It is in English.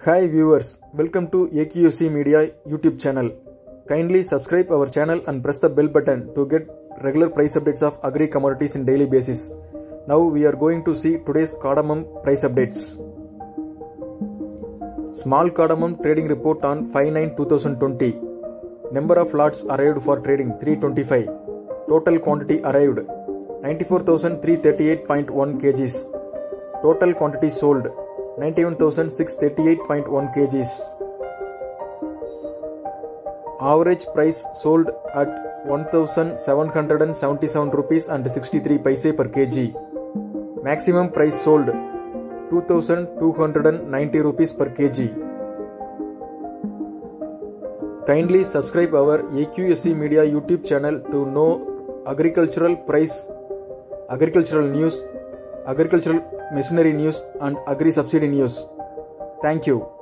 Hi viewers, welcome to AQC Media YouTube channel. Kindly subscribe our channel and press the bell button to get regular price updates of agri commodities in daily basis. Now we are going to see today's cardamom price updates. Small cardamom trading report on 5/9/2020. Number of lots arrived for trading 325. Total quantity arrived 94,338.1 kgs. Total quantity sold 91,638.1 kgs. Average price sold at 1,777 rupees and 63 paise per kg. Maximum price sold 2,290 rupees per kg. Kindly subscribe our AQSC Media YouTube channel to know agricultural price, agricultural news, agricultural machinery news and agri subsidy news. Thank you.